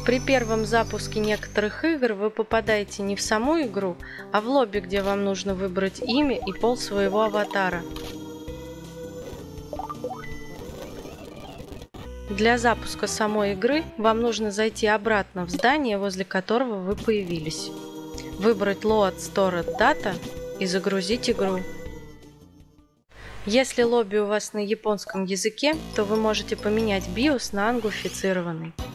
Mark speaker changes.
Speaker 1: При первом запуске некоторых игр вы попадаете не в саму игру, а в лобби, где вам нужно выбрать имя и пол своего аватара. Для запуска самой игры вам нужно зайти обратно в здание, возле которого вы появились, выбрать Load Stored Data и загрузить игру. Если лобби у вас на японском языке, то вы можете поменять BIOS на англофицированный.